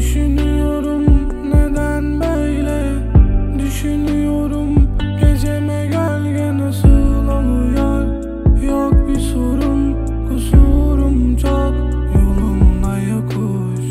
Düşünüyorum neden böyle, düşünüyorum geceme gölge nasıl oluyor. Yok bir sorun, kusurum çok, yolumda yokuş.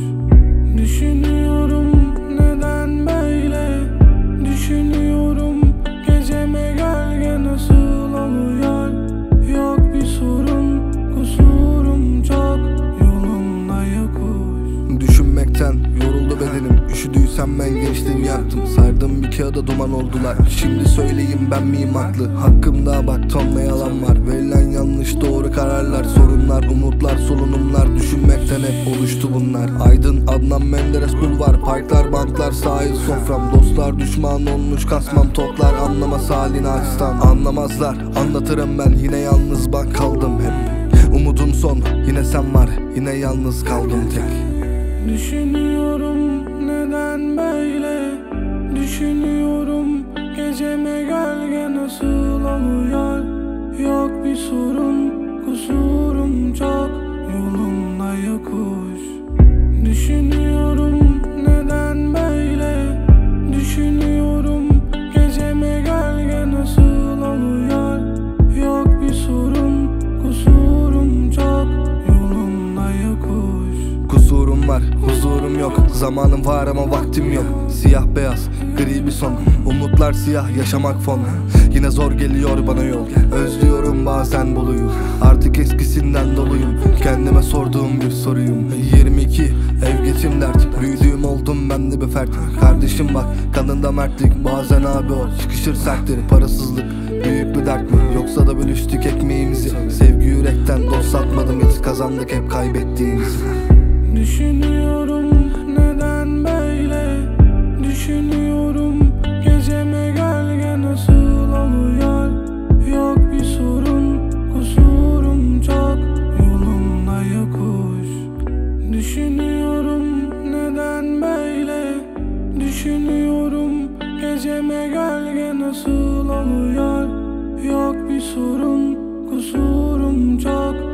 Düşünüyorum neden böyle, düşünüyorum geceme gölge nasıl oluyor. Yok bir sorun, kusurum çok, yolumda yokuş. Düşünmekten yoruldu bedenim. Üşüdüysem ben gençliğimi yaktım. Sardım bir kağıda duman oldular. Şimdi söyleyeyim ben miyim haklı? Hakkımda bak tonla yalan var. Verilen yanlış doğru kararlar. Sorunlar, umutlar, solunumlar. Düşünmekten hep oluştu bunlar. Aydın, Adnan Menderes bulvar. Parklar, banklar, sahil sofram. Dostlar düşman olmuş kasmam toplar. Anlamaz halini açtan. Anlamazlar, anlatırım ben. Yine yalnız bak kaldım hep. Umudum son, yine sen var. Yine yalnız kaldım tek. Düşünüyorum neden böyle, düşünüyorum geceme gölge nasıl oluyor. Yok bir sorun, kusurum çok, yolumda yokuş. Düşünüyorum neden böyle, düşünüyorum geceme gölge nasıl oluyor. Yok bir sorun, kusurum çok, yolumda yokuş. Kusurum var, huzurum yok. Zamanım var ama vaktim yok. Siyah beyaz, gri bir son. Umutlar siyah, yaşamak fon. Yine zor geliyor bana yol. Özlüyorum bazen buluyu. Artık eskisinden doluyum. Kendime sorduğum bir soruyum. 22, ev geçim dert. Büyüdüğüm oldum ben de bir fert. Kardeşim bak, kanında mertlik. Bazen abi o, çıkışır serttir. Parasızlık büyük bir dert mi? Yoksa da bölüştük ekmeğimizi. Sevgi yürekten, dost satmadım hiç. Kazandık hep kaybettiğimizi. Düşünüyorum neden böyle, düşünüyorum geceme gölge nasıl oluyor. Yok bir sorun, kusurum çok, yolumda yokuş. Düşünüyorum neden böyle, düşünüyorum geceme gölge nasıl oluyor. Yok bir sorun, kusurum çok,